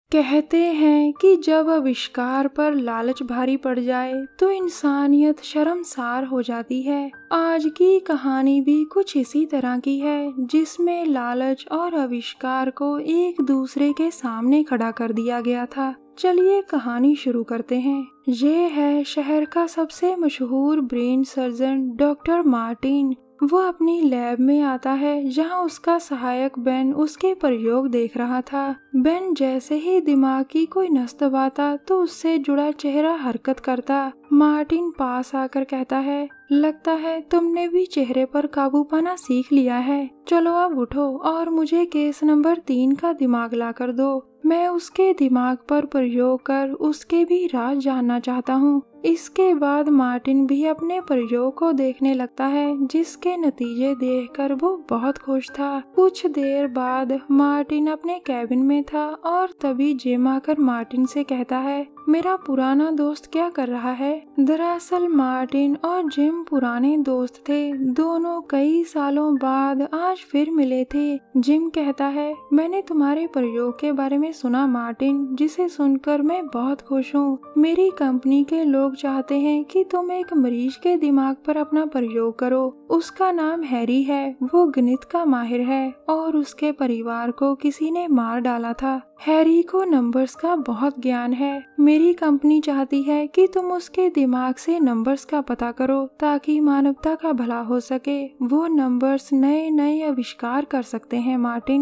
कहते हैं कि जब आविष्कार पर लालच भारी पड़ जाए तो इंसानियत शर्मसार हो जाती है। आज की कहानी भी कुछ इसी तरह की है, जिसमें लालच और आविष्कार को एक दूसरे के सामने खड़ा कर दिया गया था। चलिए कहानी शुरू करते हैं। ये है शहर का सबसे मशहूर ब्रेन सर्जन डॉक्टर मार्टिन। वो अपनी लैब में आता है, जहां उसका सहायक बेन उसके प्रयोग देख रहा था। बेन जैसे ही दिमाग की कोई नस दबाता तो उससे जुड़ा चेहरा हरकत करता। मार्टिन पास आकर कहता है, लगता है तुमने भी चेहरे पर काबू पाना सीख लिया है। चलो अब उठो और मुझे केस नंबर 3 का दिमाग ला कर दो। मैं उसके दिमाग पर प्रयोग कर उसके भी राज जानना चाहता हूँ। इसके बाद मार्टिन भी अपने प्रयोग को देखने लगता है, जिसके नतीजे देखकर वो बहुत खुश था। कुछ देर बाद मार्टिन अपने कैबिन में था और तभी जिम आकर मार्टिन से कहता है, मेरा पुराना दोस्त क्या कर रहा है। दरअसल मार्टिन और जिम पुराने दोस्त थे। दोनों कई सालों बाद आज फिर मिले थे। जिम कहता है, मैंने तुम्हारे प्रयोग के बारे में सुना मार्टिन, जिसे सुनकर मैं बहुत खुश हूँ। मेरी कंपनी के लोग चाहते हैं कि तुम एक मरीज के दिमाग पर अपना प्रयोग करो। उसका नाम हैरी है। वो गणित का माहिर है और उसके परिवार को किसी ने मार डाला था। हैरी को नंबर्स का बहुत ज्ञान है। मेरी कंपनी चाहती है कि तुम उसके दिमाग से नंबर्स का पता करो, ताकि मानवता का भला हो सके। वो नंबर्स नए नए आविष्कार कर सकते हैं।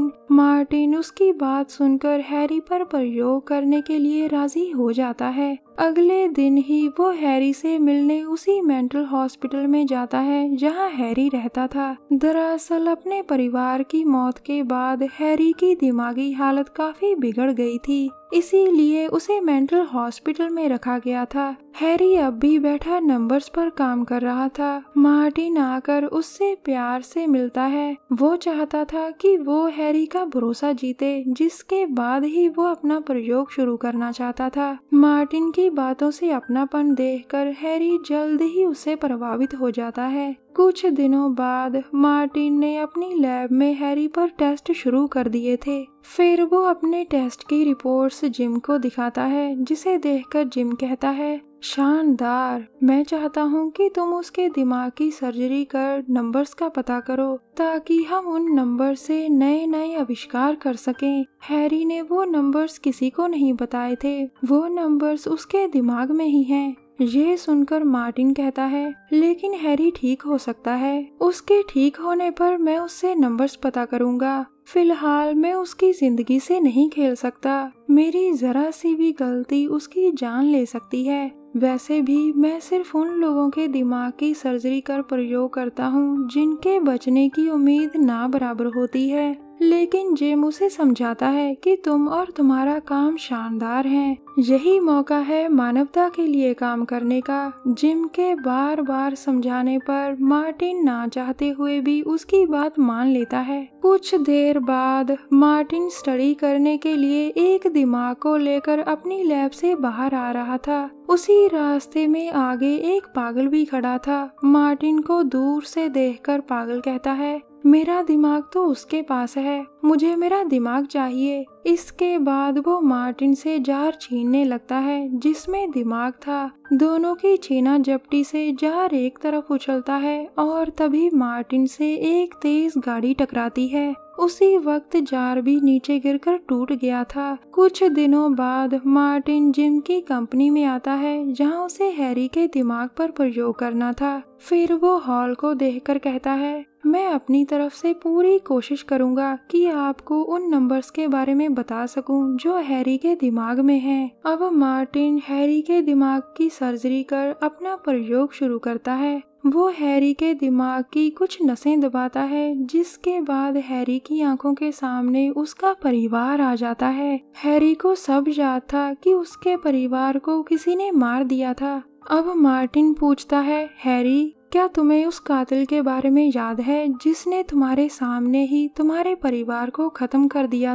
मार्टिन उसकी बात सुनकर हैरी पर प्रयोग करने के लिए राजी हो जाता है। अगले दिन ही वो हैरी से मिलने उसी मेंटल हॉस्पिटल में जाता है जहां हैरी रहता था। दरअसल अपने परिवार की मौत के बाद हैरी की दिमागी हालत काफी बिगड़ गई थी, इसीलिए उसे मेंटल हॉस्पिटल में रखा गया था। हैरी अब भी बैठा नंबर्स पर काम कर रहा था। मार्टिन आकर उससे प्यार से मिलता है। वो चाहता था कि वो हैरी का भरोसा जीते, जिसके बाद ही वो अपना प्रयोग शुरू करना चाहता था। मार्टिन की बातों से अपनापन देखकर हैरी जल्द ही उससे प्रभावित हो जाता है। कुछ दिनों बाद मार्टिन ने अपनी लैब में हैरी पर टेस्ट शुरू कर दिए थे। फिर वो अपने टेस्ट की रिपोर्ट्स जिम को दिखाता है, जिसे देखकर जिम कहता है, शानदार। मैं चाहता हूँ कि तुम उसके दिमाग की सर्जरी कर नंबर्स का पता करो, ताकि हम उन नंबर से नए नए आविष्कार कर सकें। हैरी ने वो नंबर्स किसी को नहीं बताए थे। वो नंबर्स उसके दिमाग में ही हैं। ये सुनकर मार्टिन कहता है, लेकिन हैरी ठीक हो सकता है। उसके ठीक होने पर मैं उससे नंबर्स पता करूंगा। फिलहाल मैं उसकी जिंदगी से नहीं खेल सकता। मेरी जरा सी भी गलती उसकी जान ले सकती है। वैसे भी मैं सिर्फ उन लोगों के दिमाग की सर्जरी कर प्रयोग करता हूँ जिनके बचने की उम्मीद ना बराबर होती है। लेकिन जिम उसे समझाता है कि तुम और तुम्हारा काम शानदार है। यही मौका है मानवता के लिए काम करने का। जिम के बार बार समझाने पर मार्टिन ना चाहते हुए भी उसकी बात मान लेता है। कुछ देर बाद मार्टिन स्टडी करने के लिए एक दिमाग को लेकर अपनी लैब से बाहर आ रहा था। उसी रास्ते में आगे एक पागल भी खड़ा था। मार्टिन को दूर से देखकर पागल कहता है, मेरा दिमाग तो उसके पास है, मुझे मेरा दिमाग चाहिए। इसके बाद वो मार्टिन से जार छीनने लगता है जिसमें दिमाग था। दोनों की छीना झपटी से जार एक तरफ उछलता है और तभी मार्टिन से एक तेज गाड़ी टकराती है। उसी वक्त जार भी नीचे गिरकर टूट गया था। कुछ दिनों बाद मार्टिन जिम की कंपनी में आता है, जहां उसे हैरी के दिमाग पर प्रयोग करना था। फिर वो हॉल को देखकर कहता है, मैं अपनी तरफ से पूरी कोशिश करूंगा कि आपको उन नंबर्स के बारे में बता सकूं जो हैरी के दिमाग में हैं। अब मार्टिन हैरी के दिमाग की सर्जरी कर अपना प्रयोग शुरू करता है। वो हैरी के दिमाग की कुछ नसें दबाता है, जिसके बाद हैरी की आंखों के सामने उसका परिवार आ जाता है। हैरी को सब याद था कि उसके परिवार को किसी ने मार दिया था। अब मार्टिन पूछता है, हैरी, क्या तुम्हें उस कातिल के बारे में याद है जिसने तुम्हारे सामने ही तुम्हारे परिवार को खत्म कर दिया था।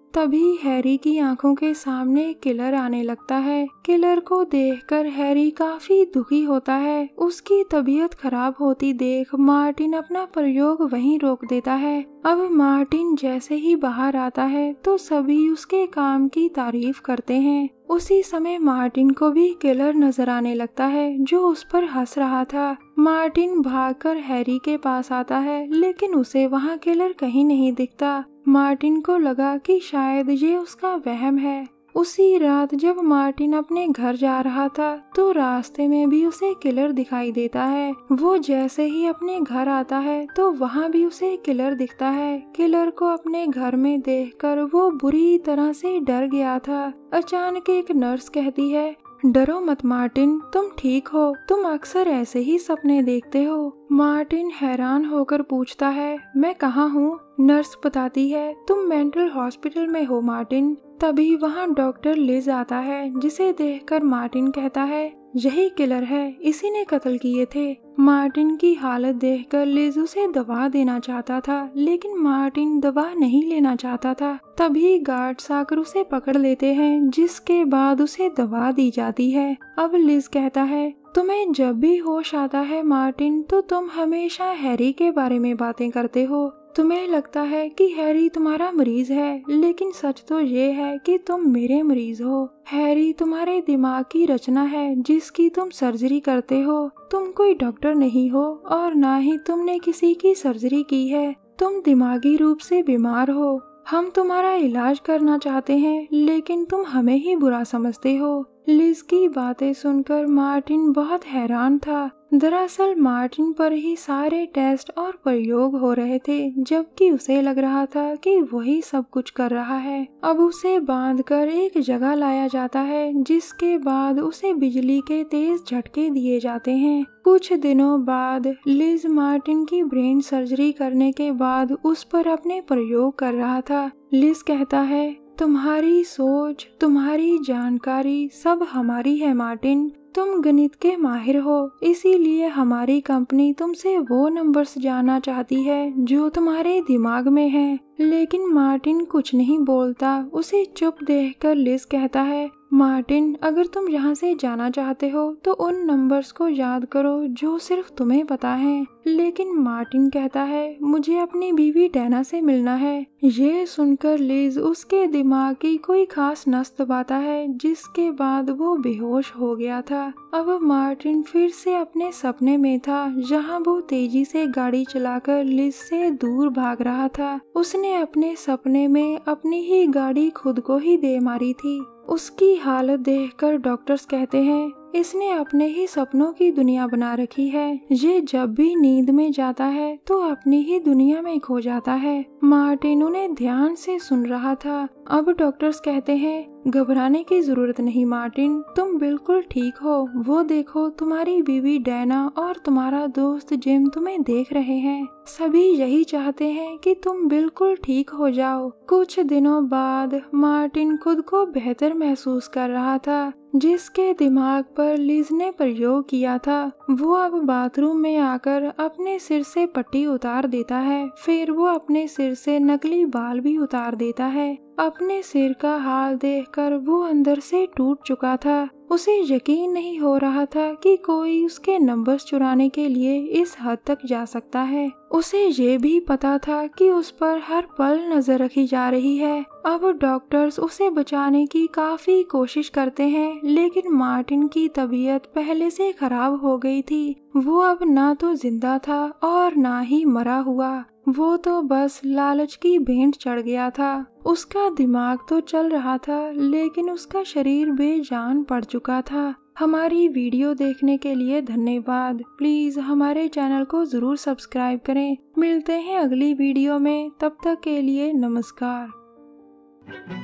तभी हैरी की आंखों के सामने किलर आने लगता है। किलर को देखकर हैरी काफी दुखी होता है। उसकी तबीयत खराब होती देख मार्टिन अपना प्रयोग वहीं रोक देता है। अब मार्टिन जैसे ही बाहर आता है तो सभी उसके काम की तारीफ करते हैं। उसी समय मार्टिन को भी किलर नजर आने लगता है जो उस पर हंस रहा था। मार्टिन भागकर हैरी के पास आता है लेकिन उसे वहाँ किलर कहीं नहीं दिखता। मार्टिन को लगा कि शायद ये उसका वहम है। उसी रात जब मार्टिन अपने घर जा रहा था तो रास्ते में भी उसे किलर दिखाई देता है। वो जैसे ही अपने घर आता है तो वहाँ भी उसे किलर दिखता है। किलर को अपने घर में देखकर वो बुरी तरह से डर गया था। अचानक एक नर्स कहती है, डरो मत मार्टिन, तुम ठीक हो, तुम अक्सर ऐसे ही सपने देखते हो। मार्टिन हैरान होकर पूछता है, मैं कहाँ हूँ? नर्स बताती है, तुम मेंटल हॉस्पिटल में हो मार्टिन। तभी वहाँ डॉक्टर लिज आता है जिसे देखकर मार्टिन कहता है, यही किलर है, इसी ने कत्ल किए थे। मार्टिन की हालत देखकर लिज उसे दवा देना चाहता था लेकिन मार्टिन दवा नहीं लेना चाहता था। तभी गार्ड्स आकर उसे पकड़ लेते हैं जिसके बाद उसे दवा दी जाती है। अब लिज कहता है, तुम्हें जब भी होश आता है मार्टिन तो तुम हमेशा हैरी के बारे में बातें करते हो। तुम्हें लगता है कि हैरी तुम्हारा मरीज है लेकिन सच तो ये है कि तुम मेरे मरीज हो। हैरी तुम्हारे दिमाग की रचना है जिसकी तुम सर्जरी करते हो। तुम कोई डॉक्टर नहीं हो और ना ही तुमने किसी की सर्जरी की है। तुम दिमागी रूप से बीमार हो। हम तुम्हारा इलाज करना चाहते हैं लेकिन तुम हमें ही बुरा समझते हो। लिज की बातें सुनकर मार्टिन बहुत हैरान था। दरअसल मार्टिन पर ही सारे टेस्ट और प्रयोग हो रहे थे जबकि उसे लग रहा था कि वही सब कुछ कर रहा है। अब उसे बांधकर एक जगह लाया जाता है जिसके बाद उसे बिजली के तेज झटके दिए जाते हैं। कुछ दिनों बाद लिज मार्टिन की ब्रेन सर्जरी करने के बाद उस पर अपने प्रयोग कर रहा था। लिज कहता है, तुम्हारी सोच, तुम्हारी जानकारी सब हमारी है मार्टिन। तुम गणित के माहिर हो, इसीलिए हमारी कंपनी तुमसे वो नंबर्स जानना चाहती है जो तुम्हारे दिमाग में हैं। लेकिन मार्टिन कुछ नहीं बोलता। उसे चुप देखकर लिज कहता है, मार्टिन, अगर तुम यहाँ से जाना चाहते हो तो उन नंबर्स को याद करो जो सिर्फ तुम्हें पता है। लेकिन मार्टिन कहता है, मुझे अपनी बीवी डैना से मिलना है। ये सुनकर लिज उसके दिमाग की कोई खास नस दबाता है जिसके बाद वो बेहोश हो गया था। अब मार्टिन फिर से अपने सपने में था जहाँ वो तेजी से गाड़ी चलाकर लिज से दूर भाग रहा था। उसने अपने सपने में अपनी ही गाड़ी खुद को ही दे मारी थी। उसकी हालत देखकर डॉक्टर्स कहते हैं, इसने अपने ही सपनों की दुनिया बना रखी है। ये जब भी नींद में जाता है तो अपनी ही दुनिया में खो जाता है। मार्टिन उन्हें ध्यान से सुन रहा था। अब डॉक्टर्स कहते हैं, घबराने की जरूरत नहीं मार्टिन, तुम बिल्कुल ठीक हो। वो देखो, तुम्हारी बीवी डैना और तुम्हारा दोस्त जिम तुम्हें देख रहे हैं। सभी यही चाहते हैं कि तुम बिल्कुल ठीक हो जाओ। कुछ दिनों बाद मार्टिन खुद को बेहतर महसूस कर रहा था। जिसके दिमाग पर लिज ने प्रयोग किया था वो अब बाथरूम में आकर अपने सिर से पट्टी उतार देता है। फिर वो अपने सिर से नकली बाल भी उतार देता है। अपने सिर का हाल देखकर वो अंदर से टूट चुका था। उसे यकीन नहीं हो रहा था कि कोई उसके नंबर्स चुराने के लिए इस हद तक जा सकता है। उसे ये भी पता था कि उस पर हर पल नजर रखी जा रही है। अब डॉक्टर्स उसे बचाने की काफी कोशिश करते हैं लेकिन मार्टिन की तबीयत पहले से खराब हो गई थी। वो अब ना तो जिंदा था और ना ही मरा हुआ। वो तो बस लालच की भेंट चढ़ गया था। उसका दिमाग तो चल रहा था लेकिन उसका शरीर बेजान पड़ चुका था। हमारी वीडियो देखने के लिए धन्यवाद। प्लीज हमारे चैनल को जरूर सब्सक्राइब करें। मिलते हैं अगली वीडियो में, तब तक के लिए नमस्कार।